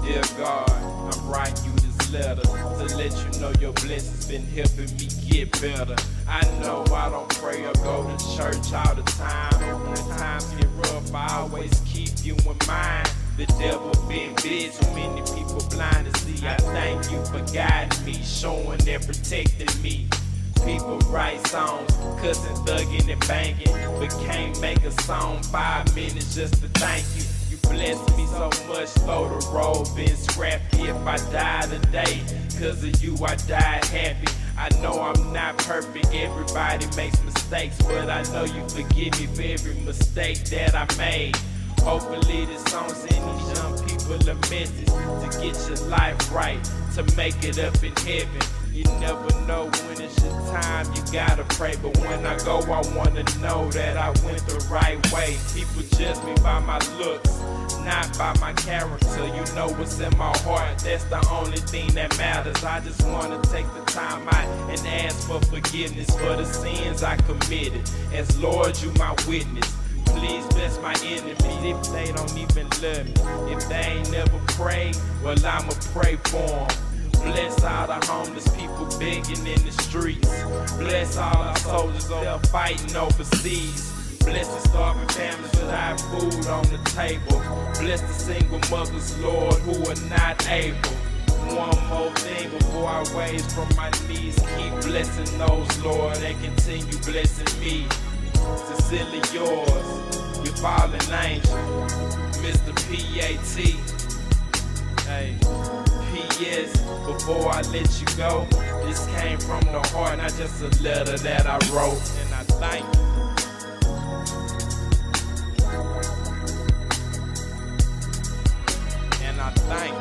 Dear God, I'm writing you this letter to let you know your blessings been helping me get better. I know I don't pray or go to church all the time, but when times get rough, I always keep you in mind. The devil been busy, many people blind to see. I thank you for guiding me, showing and protecting me. People write songs, cussing, thugging, and banging, but can't make a song 5 minutes just to thank you. You blessed me so much, though the road been scrappy. If I die today, cause of you I died happy. I know I'm not perfect, everybody makes mistakes, but I know you forgive me for every mistake that I made. Hopefully this song send these young people a message to get your life right, to make it up in heaven. You never know when it's your time, you gotta pray. But when I go, I wanna know that I went the right way. People judge me by my looks, not by my character. You know what's in my heart, that's the only thing that matters. I just wanna take the time out and ask for forgiveness for the sins I committed. As Lord, you my witness. Please bless my enemies if they don't even love me. If they ain't never prayed, well I'ma pray for them. Bless all the homeless people begging in the streets. Bless all our soldiers there fighting overseas. Bless the starving families without food on the table. Bless the single mothers, Lord, who are not able. One more thing before I raise from my knees. Keep blessing those, Lord, and continue blessing me. Sincerely yours, your fallen angel, Mr. P.A.T. Hey, P.S. Before I let you go, this came from the heart, not just a letter that I wrote. And I thank you. And I thank you.